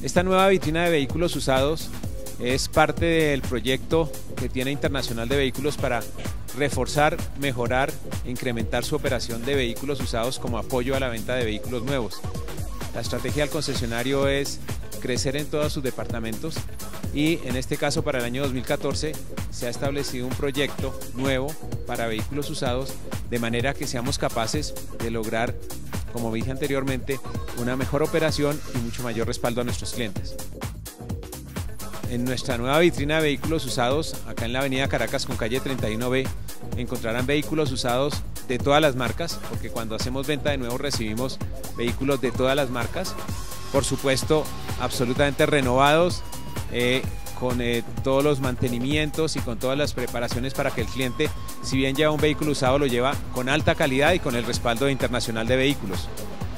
Esta nueva vitrina de vehículos usados es parte del proyecto que tiene Internacional de Vehículos para reforzar, mejorar e incrementar su operación de vehículos usados como apoyo a la venta de vehículos nuevos. La estrategia del concesionario es crecer en todos sus departamentos y en este caso para el año 2014 se ha establecido un proyecto nuevo para vehículos usados de manera que seamos capaces de lograr, como dije anteriormente, una mejor operación y mucho mayor respaldo a nuestros clientes. En nuestra nueva vitrina de vehículos usados, acá en la avenida Caracas con calle 31B, encontrarán vehículos usados de todas las marcas, porque cuando hacemos venta de nuevo recibimos vehículos de todas las marcas, por supuesto absolutamente renovados, con todos los mantenimientos y con todas las preparaciones para que el cliente, si bien lleva un vehículo usado, lo lleva con alta calidad y con el respaldo de Internacional de Vehículos.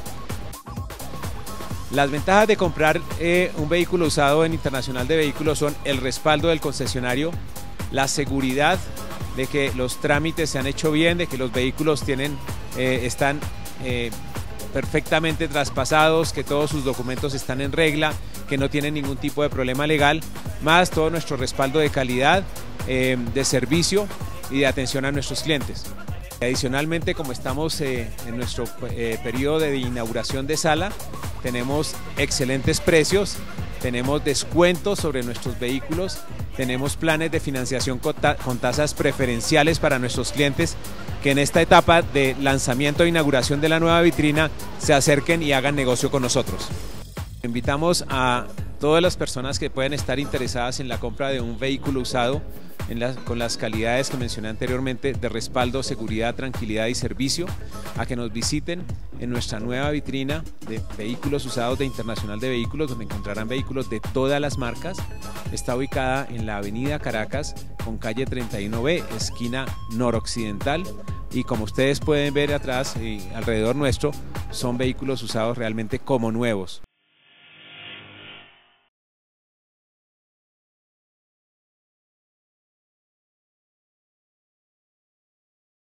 Las ventajas de comprar un vehículo usado en Internacional de Vehículos son el respaldo del concesionario, la seguridad de que los trámites se han hecho bien, de que los vehículos están perfectamente traspasados, que todos sus documentos están en regla, que no tienen ningún tipo de problema legal, más todo nuestro respaldo de calidad, de servicio y de atención a nuestros clientes. Adicionalmente, como estamos en nuestro periodo de inauguración de sala, tenemos excelentes precios, tenemos descuentos sobre nuestros vehículos, tenemos planes de financiación con tasas preferenciales para nuestros clientes que en esta etapa de lanzamiento e inauguración de la nueva vitrina se acerquen y hagan negocio con nosotros. Invitamos a todas las personas que pueden estar interesadas en la compra de un vehículo usado con las calidades que mencioné anteriormente de respaldo, seguridad, tranquilidad y servicio, a que nos visiten en nuestra nueva vitrina de vehículos usados de Internacional de Vehículos, donde encontrarán vehículos de todas las marcas. Está ubicada en la avenida Caracas con calle 31B, esquina noroccidental, y como ustedes pueden ver atrás y alrededor nuestro, son vehículos usados realmente como nuevos.